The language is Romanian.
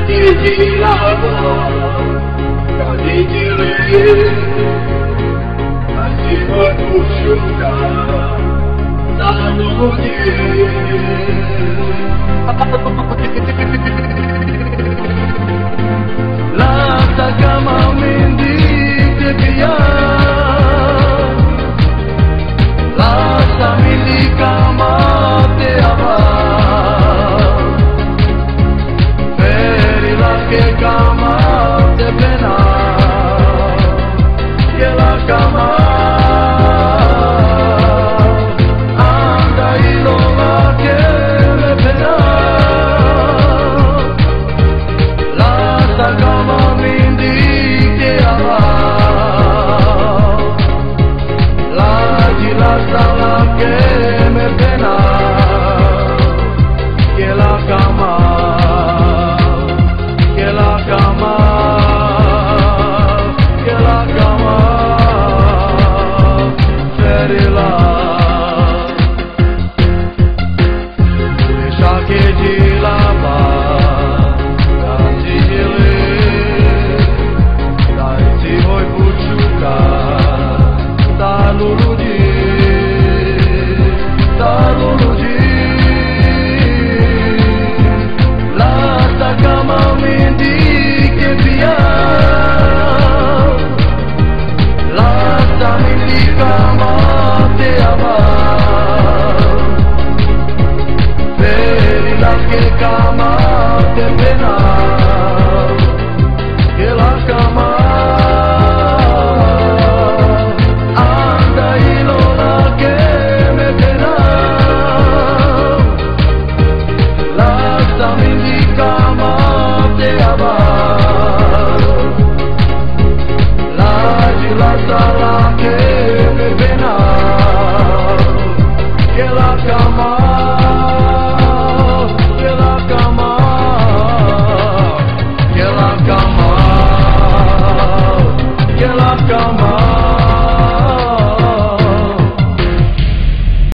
Lasă că m-am mindit de pian, lasă milica mea de avar, feri la che cama de pena, che la cama anda ilona che le pena. Que me pena que la cama ferila deixa que de lava cantile dai ti voi puchuka da luludi lasă că m-am mindit de pian, lasă milica mea de avar, feri la che cama de pena, che la cama anda ilona che me pena. Lasă-la che me pena, che la cama